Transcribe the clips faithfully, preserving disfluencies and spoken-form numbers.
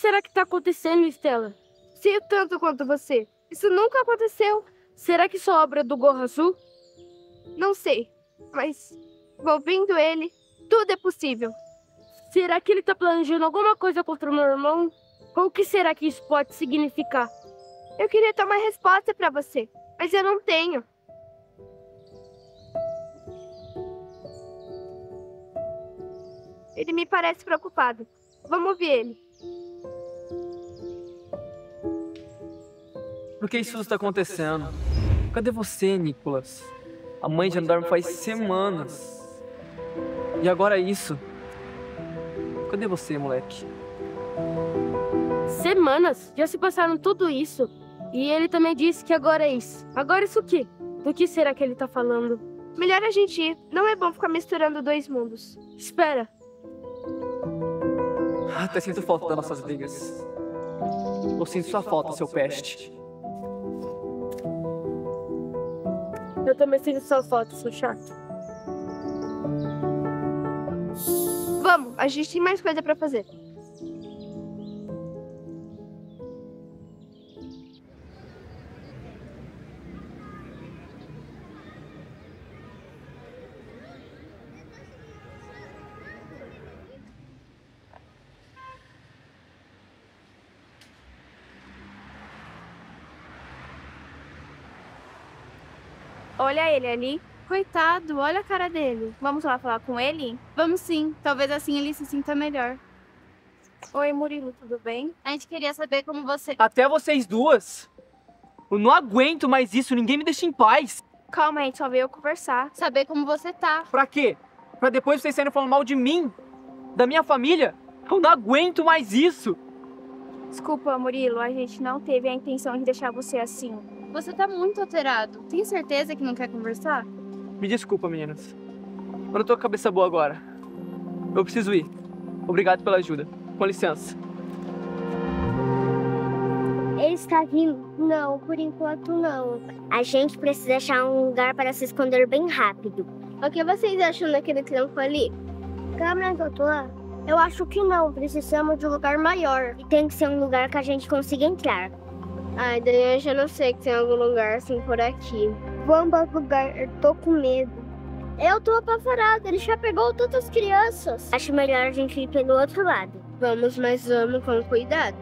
será que tá acontecendo, Estela? Sei tanto quanto você. Isso nunca aconteceu. Será que isso é obra do Gorro Azul? Não sei, mas envolvendo ele, tudo é possível. Será que ele tá planejando alguma coisa contra o meu irmão? Ou o que será que isso pode significar? Eu queria ter uma resposta pra você, mas eu não tenho. Ele me parece preocupado. Vamos ouvir ele. Por que isso está acontecendo? Cadê você, Nicholas? A mãe já não dorme faz semanas. E agora isso? Cadê você, moleque? Semanas? Já se passaram tudo isso. E ele também disse que agora é isso. Agora isso o quê? Do que será que ele tá falando? Melhor a gente ir. Não é bom ficar misturando dois mundos. Espera. Até sinto falta das nossas brigas. Eu sinto sua falta, seu peste. Eu também sinto sua falta, seu chato. Vamos, a gente tem mais coisa pra fazer. Olha ele ali. Coitado, olha a cara dele. Vamos lá falar com ele? Vamos sim. Talvez assim ele se sinta melhor. Oi, Murilo, tudo bem? A gente queria saber como você... Até vocês duas? Eu não aguento mais isso, ninguém me deixa em paz. Calma, a gente só veio conversar. Saber como você tá. Pra quê? Pra depois vocês saírem falando mal de mim? Da minha família? Eu não aguento mais isso. Desculpa, Murilo, a gente não teve a intenção de deixar você assim. Você tá muito alterado. Tem certeza que não quer conversar? Me desculpa, meninas. Eu não tô com a cabeça boa agora. Eu preciso ir. Obrigado pela ajuda. Com licença. Ele está vindo? Não, por enquanto não. A gente precisa achar um lugar para se esconder bem rápido. O que vocês acham daquele trampo ali? Câmera, doutor? Eu acho que não. Precisamos de um lugar maior. E tem que ser um lugar que a gente consiga entrar. Ai, Daniel, eu já não sei que tem algum lugar assim por aqui. Vamos para o lugar, eu tô com medo. Eu tô apavorada, ele já pegou todas as crianças. Acho melhor a gente ir pelo outro lado. Vamos, mas vamos com cuidado.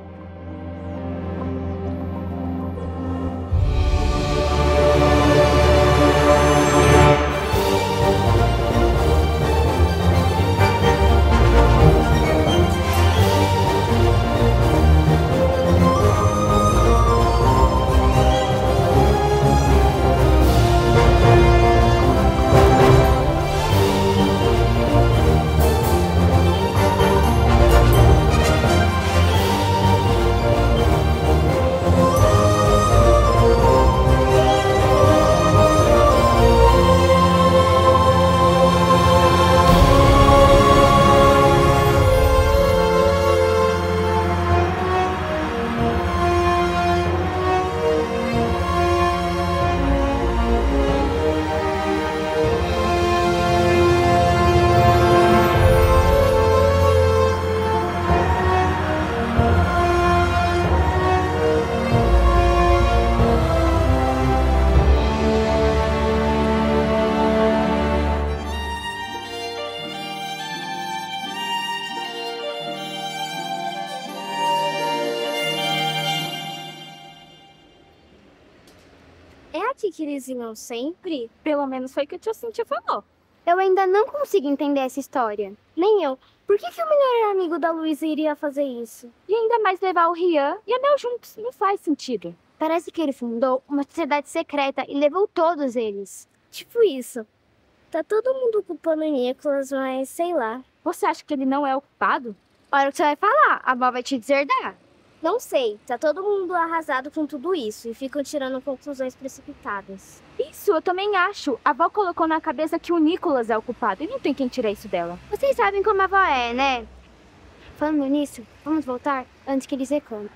Que eles iam sempre? Pelo menos foi o que o tio Cintia falou. Eu ainda não consigo entender essa história. Nem eu. Por que, que o melhor amigo da Luísa iria fazer isso? E ainda mais levar o Rian e a Mel juntos. Não faz sentido. Parece que ele fundou uma sociedade secreta e levou todos eles. Tipo isso. Tá todo mundo culpando o Nicholas, mas sei lá. Você acha que ele não é o culpado? Olha o que você vai falar. A Mel vai te deserdar. Não sei, tá todo mundo arrasado com tudo isso e ficam tirando conclusões precipitadas. Isso, eu também acho. A avó colocou na cabeça que o Nicholas é o culpado e não tem quem tirar isso dela. Vocês sabem como a avó é, né? Falando nisso, vamos voltar antes que eles reclamem.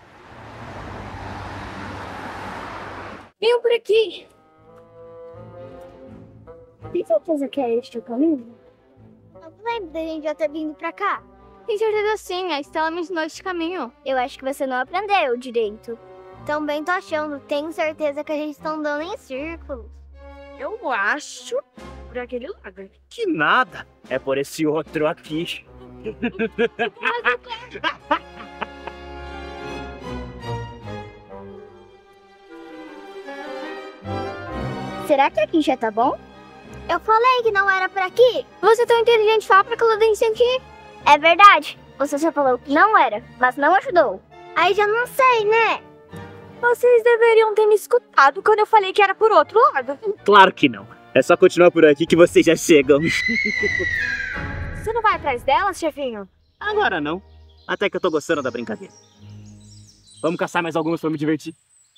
Venham por aqui! Tem certeza que é este o caminho? Não lembro da gente já ter vindo pra cá. Tem certeza sim, a Estela me ensinou esse caminho. Eu acho que você não aprendeu direito. Também tô achando, tenho certeza que a gente tá andando em círculos. Eu acho por aquele lado. Que nada. É por esse outro aqui. Será que aqui já tá bom? Eu falei que não era por aqui. Você é tão inteligente, fala pra Claudência aqui. É verdade. Você só falou que não era, mas não ajudou. Aí já não sei, né? Vocês deveriam ter me escutado quando eu falei que era por outro lado. Claro que não. É só continuar por aqui que vocês já chegam. Você não vai atrás delas, chefinho? Agora não. Até que eu tô gostando da brincadeira. Vamos caçar mais algumas pra me divertir.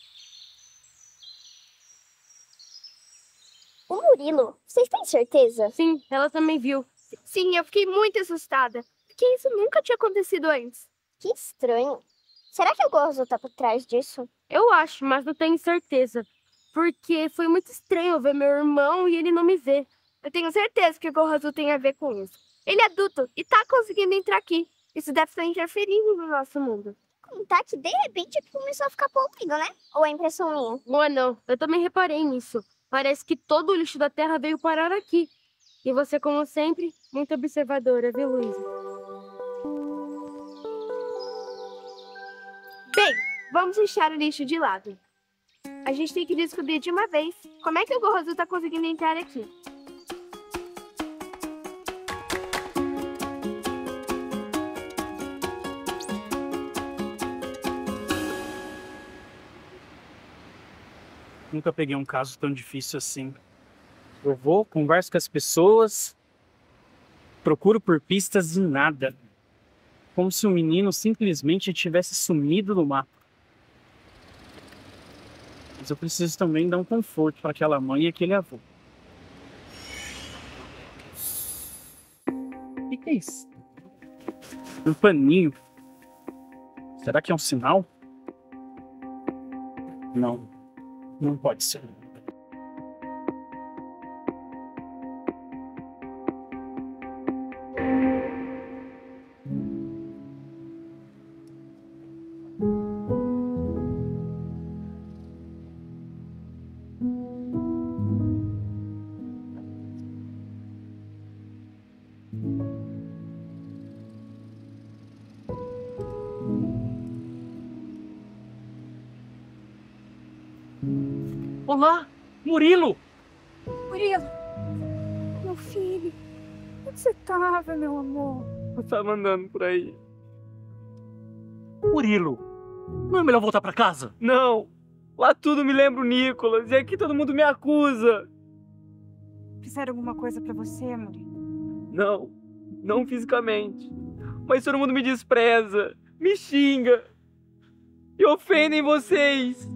O Murilo, vocês têm certeza? Sim, ela também viu. Sim, eu fiquei muito assustada. Porque isso nunca tinha acontecido antes. Que estranho. Será que o Gorzo tá por trás disso? Eu acho, mas não tenho certeza. Porque foi muito estranho ver meu irmão e ele não me ver. Eu tenho certeza que o Gorro Azul tem a ver com isso. Ele é adulto e tá conseguindo entrar aqui. Isso deve estar interferindo no nosso mundo. Contar que de repente começou a ficar poluído, né? Ou é impressão minha? Boa, não. Eu também reparei nisso. Parece que todo o lixo da Terra veio parar aqui. E você, como sempre, muito observadora, viu, Luísa? Bem, vamos deixar o lixo de lado. A gente tem que descobrir de uma vez como é que o Gorro Azul tá conseguindo entrar aqui. Nunca peguei um caso tão difícil assim. Eu vou, converso com as pessoas, procuro por pistas e nada. Como se o menino simplesmente tivesse sumido no mapa. Mas eu preciso também dar um conforto para aquela mãe e aquele avô. O que, que é isso? Um paninho. Será que é um sinal? Não. Não pode ser. Olá, Murilo! Murilo! Meu filho! Onde você tava, meu amor? Eu tava andando por aí. Murilo! Não é melhor voltar pra casa? Não! Lá tudo me lembra o Nicolas, e aqui todo mundo me acusa. Fizeram alguma coisa pra você, Murilo? Não, não fisicamente. Mas todo mundo me despreza, me xinga e ofendem vocês.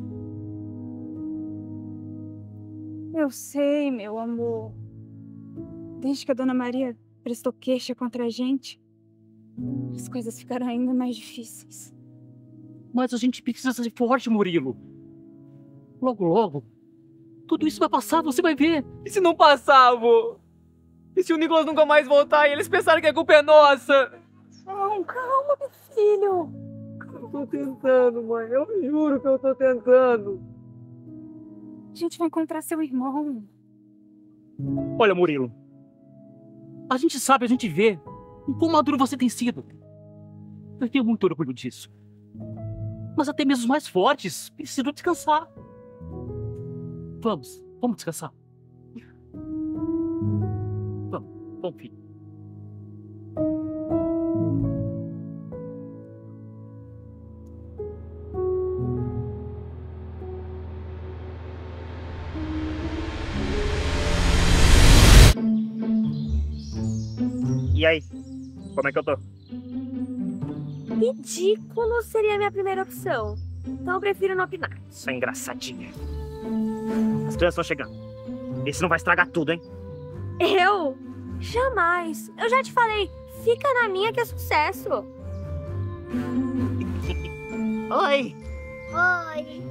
Eu sei, meu amor. Desde que a Dona Maria prestou queixa contra a gente, as coisas ficaram ainda mais difíceis. Mas a gente precisa ser forte, Murilo. Logo, logo, tudo isso vai passar, você vai ver. E se não passar, avô? E se o Nicolas nunca mais voltar e eles pensaram que a culpa é nossa? Não, calma, meu filho. Eu tô tentando, mãe. Eu juro que eu tô tentando. A gente vai encontrar seu irmão. Olha, Murilo. A gente sabe, a gente vê o quão maduro você tem sido. Eu tenho muito orgulho disso. Mas até mesmo os mais fortes precisam descansar. Vamos, vamos descansar. Vamos, vamos, filho. E aí? Como é que eu tô? Ridículo seria a minha primeira opção. Então eu prefiro não opinar. Só engraçadinha. As crianças estão chegando. Esse não vai estragar tudo, hein? Eu? Jamais. Eu já te falei, fica na minha que é sucesso. Oi! Oi!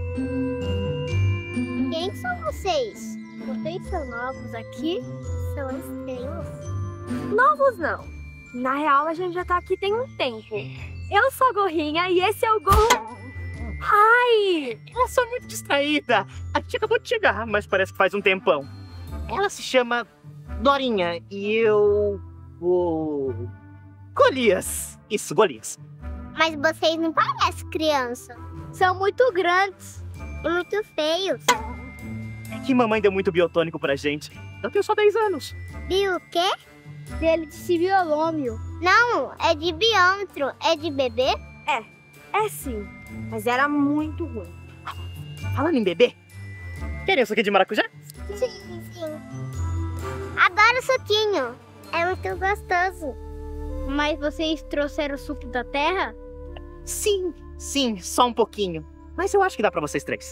Quem são vocês? Vocês são novos aqui? São estranhos? Novos não. Na real, a gente já tá aqui tem um tempo. Eu sou a Gorrinha e esse é o Gorro... Ai! Ela só é muito distraída. A gente acabou de chegar, mas parece que faz um tempão. Ela se chama Dorinha e eu... o... Golias. Isso, Golias. Mas vocês não parecem criança. São muito grandes e muito feios. É que mamãe deu muito biotônico pra gente. Eu tenho só dez anos. Bio o quê? Ele disse biolômio. Não, é de biômetro. É de bebê? É sim, mas era muito ruim. Falando em bebê, querem suco de maracujá? Sim, sim. Adoro suquinho. É muito gostoso. Mas vocês trouxeram o suco da terra? Sim, sim, só um pouquinho. Mas eu acho que dá pra vocês três.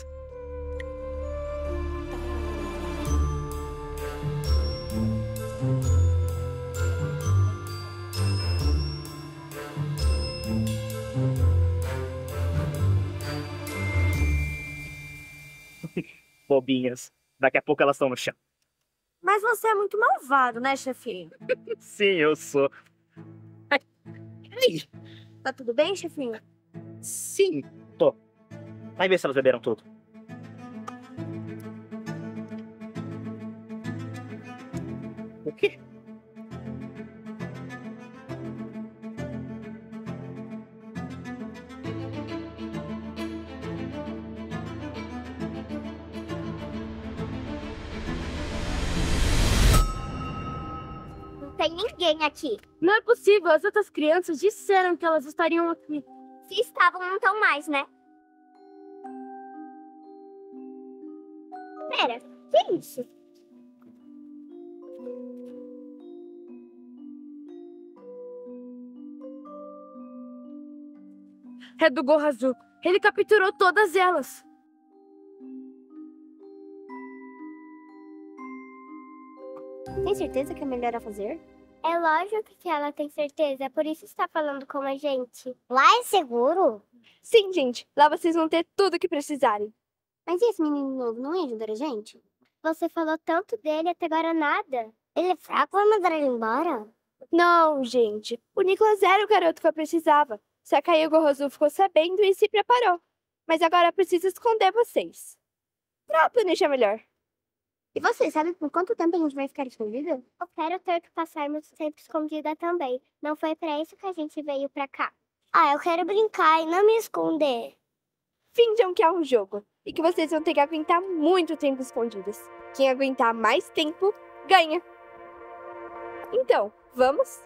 Bobinhas. Daqui a pouco elas estão no chão. Mas você é muito malvado, né, chefinho? Sim, eu sou. Ai, ai. Tá tudo bem, chefinho? Sim, tô. Vai ver se elas beberam tudo. O quê? Não tem ninguém aqui. Não é possível, as outras crianças disseram que elas estariam aqui. Se estavam, não estão mais, né? Pera, que é isso? É do Gorro Azul. Ele capturou todas elas. Tem certeza que é melhor a fazer? É lógico que ela tem certeza, é por isso que está falando com a gente. Lá é seguro? Sim, gente. Lá vocês vão ter tudo o que precisarem. Mas esse menino novo não ia ajudar a gente? Você falou tanto dele até agora nada. Ele é fraco, vai mandar ele embora? Não, gente. O Nicolas era o garoto que eu precisava. Só que aí o Gorro Azul ficou sabendo e se preparou. Mas agora eu preciso esconder vocês. Pra planejar melhor. E você, sabe por quanto tempo a gente vai ficar escondida? Eu quero ter que passarmos tempo escondida também. Não foi pra isso que a gente veio pra cá. Ah, eu quero brincar e não me esconder. Finjam que é um jogo. E que vocês vão ter que aguentar muito tempo escondidas. Quem aguentar mais tempo, ganha. Então, vamos?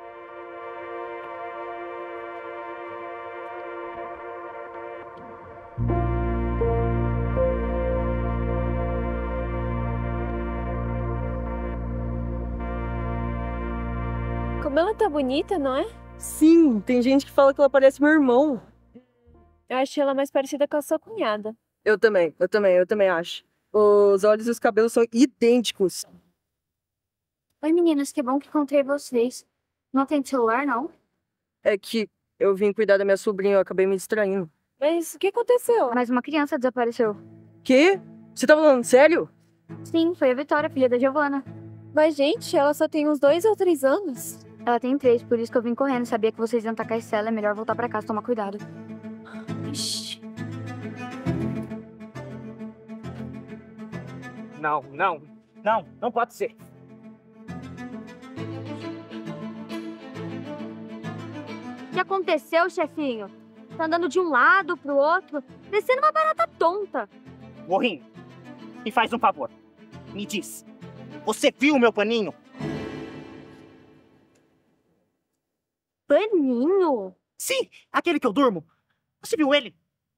Como ela tá bonita, não é? Sim, tem gente que fala que ela parece meu irmão. Eu achei ela mais parecida com a sua cunhada. Eu também, eu também, eu também acho. Os olhos e os cabelos são idênticos. Oi, meninas, que bom que encontrei vocês. Não tem celular, não? É que eu vim cuidar da minha sobrinha, eu acabei me distraindo. Mas o que aconteceu? Mas uma criança desapareceu. Quê? Você tá falando sério? Sim, foi a Vitória, filha da Giovana. Mas, gente, ela só tem uns dois ou três anos. Ela tem três, por isso que eu vim correndo. Sabia que vocês iam tacar esse ela, é melhor voltar pra casa, tomar cuidado. Ixi. Não, não, não, não pode ser. O que aconteceu, chefinho? Tá andando de um lado pro outro, parecendo uma barata tonta. Gorrinho, me faz um favor. Me diz, você viu o meu paninho? Paninho? Sim, aquele que eu durmo. Você viu ele?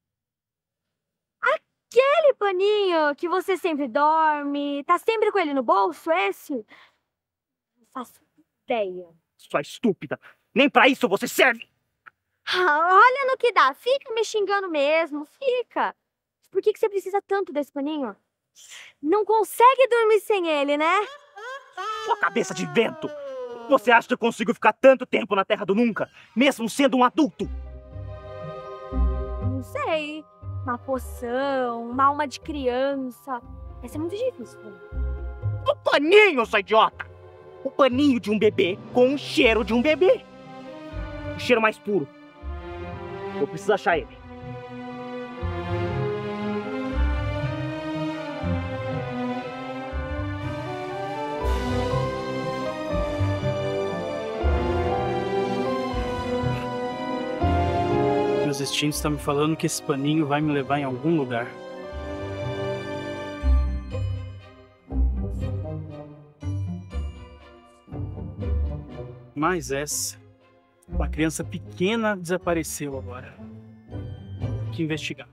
Aquele paninho que você sempre dorme, tá sempre com ele no bolso, esse? Não faço ideia. Sua estúpida. Nem pra isso você serve. Ah, olha no que dá. Fica me xingando mesmo, fica. Por que que você precisa tanto desse paninho? Não consegue dormir sem ele, né? Sua cabeça de vento. Você acha que eu consigo ficar tanto tempo na Terra do Nunca, mesmo sendo um adulto? Não sei. Uma poção, uma alma de criança. Vai ser muito difícil. O paninho, sua idiota! o paninho de um bebê com o cheiro de um bebê. O cheiro mais puro. Eu preciso achar ele. Meus instintos estão me falando que esse paninho vai me levar em algum lugar. Mas essa, uma criança pequena desapareceu agora. Tem que investigar.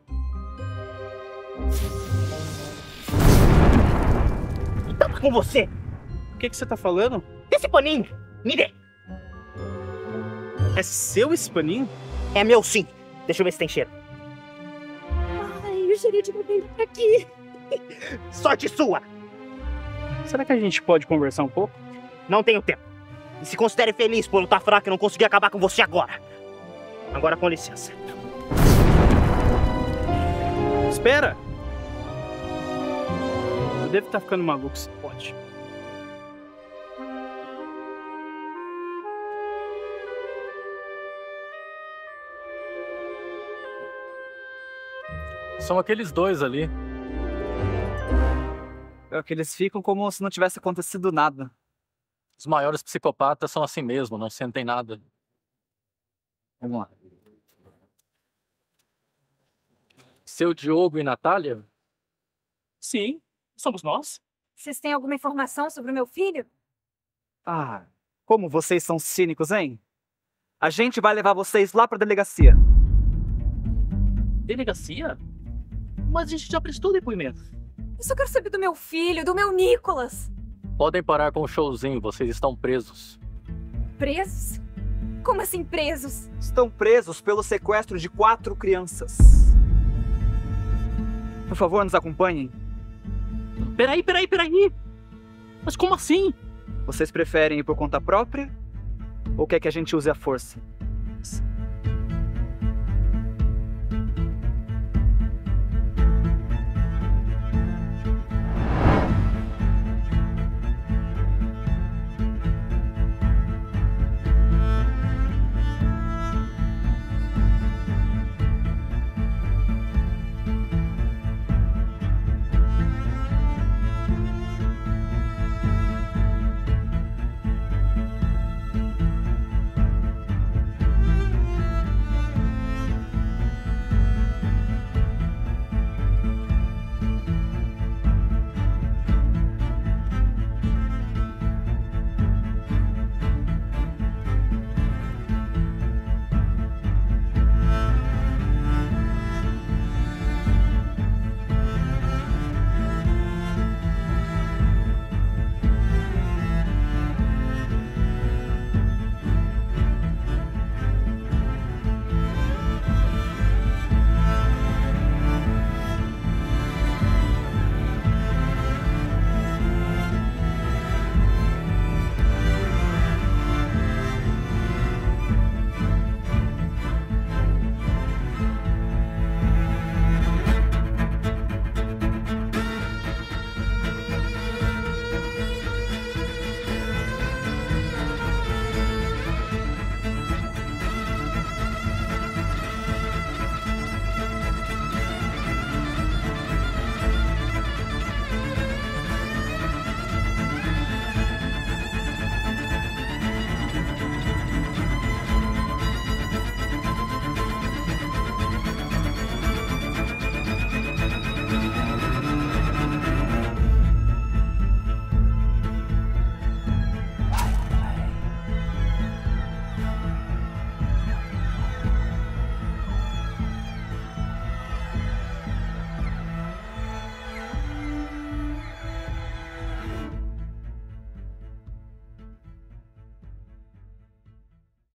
Tava com você! O que, que você tá falando? Esse paninho! Me dê! É seu esse paninho? É meu sim! Deixa eu ver se tem cheiro. Ai, o cheirinho de bebê tá aqui. Sorte sua! Será que a gente pode conversar um pouco? Não tenho tempo. E se considere feliz por lutar fraco e não conseguir acabar com você agora. Agora com licença. Espera! Eu devo estar ficando maluco, se pode. São aqueles dois ali. É que eles ficam como se não tivesse acontecido nada. Os maiores psicopatas são assim mesmo, não sentem nada. Vamos lá. Seu Diogo e Natália? Sim, somos nós. Vocês têm alguma informação sobre o meu filho? Ah, como vocês são cínicos, hein? A gente vai levar vocês lá pra delegacia. Delegacia? Mas a gente já prestou depoimento. Eu só quero saber do meu filho, do meu Nicolas. Podem parar com o showzinho, vocês estão presos. Presos? Como assim presos? Estão presos pelo sequestro de quatro crianças. Por favor, nos acompanhem. Peraí, peraí, peraí! Mas como assim? Vocês preferem ir por conta própria? Ou quer que a gente use a força?